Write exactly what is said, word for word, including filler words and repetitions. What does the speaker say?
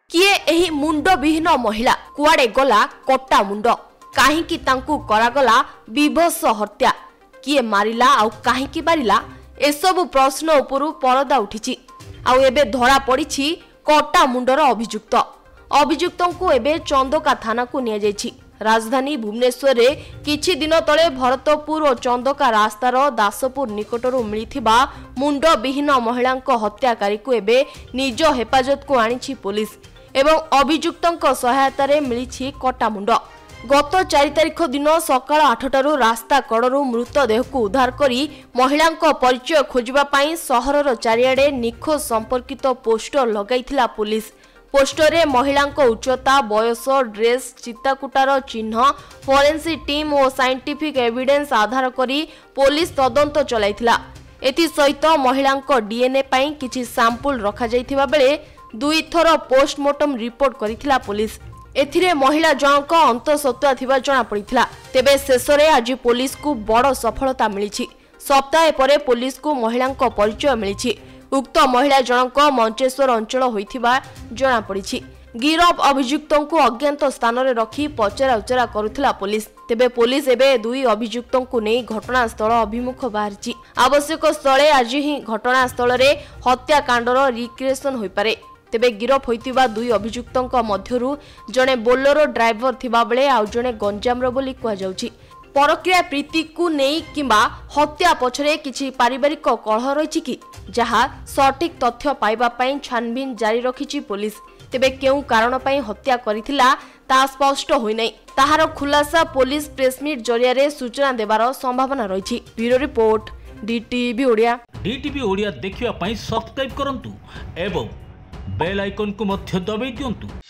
किए एही मुंड विहीन महिला कुआडे गला कटा मुंड काहींकी तांकू करागला विभत्स हत्या किए मारिला आउ काहींकी मारिला एसबु प्रश्न उपरु परदा उठिछि आउ एबे धरा पड़िछि कटा मुंडर अभियुक्त अभियुक्तंकु एबे चंदका थाना को निया जायछि। राजधानी भुवनेश्वर रे किछि दिन तले भरतपुर और चंदका रास्तार दासपुर निकटरू मिलिथिबा मुंड विहीन महिलांक हत्याकारी को एबे निज हेफाजत को आनिछि पुलिस एवं अभियुक्तंक सहायता रे मिलिछि कटा मुंड। गत चार तारिख दिन सकाळ आठटारू रास्ता कड़रू मृतदेह को उद्धार करी महिलांक परिचय खोजिबा पई सहरर चारिआडे निखोज संपर्कित पोस्टर लगाइथिला पुलिस। पोस्टर रे महिलांक उच्चता बयस ड्रेस चिताकुटार चिन्ह फोरेंसिक टीम और साइंटिफिक एविडेंस आधार करी पुलिस तदंत चलाइथिला। एथि सहित महिलांक डीएनए पई किछि सैंपल रखा जाइथिबा बेले दुई थर पोस्टमार्टम रिपोर्ट करिथिला पुलिस। एथिरे महिला जनक अंतसत्त्वा थिबा जणा पड़िथिला। तेबे शेषरे आज पुलिस को बड़ सफलता मिलिछि। सप्ताह परे पुलिस को महिलांक परिचय मिलिछि। उक्त महिला जनक मंचेश्वर अंचल होइथिबा जणा पड़िछि। गिरफ अभियुक्तों को अज्ञात स्थान रे रखी पचरा उचरा करुथिला पुलिस। तेबे पुलिस एबे दुई अभियुक्तों को नहीं घटनास्थल अभिमुख बाहरिछि। आवश्यक स्थले आज ही घटनास्थल रे हत्याकांडर रिक्रिएशन होई पारे। तेबे गिरफ होइतिबा दुई अभियुक्तों मध्यरु जणे बोलेरो ड्राइवर थिबा बेले आउ जणे गंजामर बोली कुआ जाउछि। परक्रिया प्रीति को नहीं किंबा हत्या पछरे किछि पारिवारिक कलह रहिछि कि जहा सटीक तथ्य पाइबा पई छानबीन जारी रखिछि पुलिस। तेबे केउ कारण पई हत्या करिथिला ता स्पष्ट होई नै। ताहार खुलासा पुलिस प्रेसमीट जरिया रे सूचना देबार संभावना रहिछि। Bureau report DTV Odia. DTV Odia देखिवा पई सब्सक्राइब करंतु एवं बेल आइकन को मध्य दबाई दियंतु।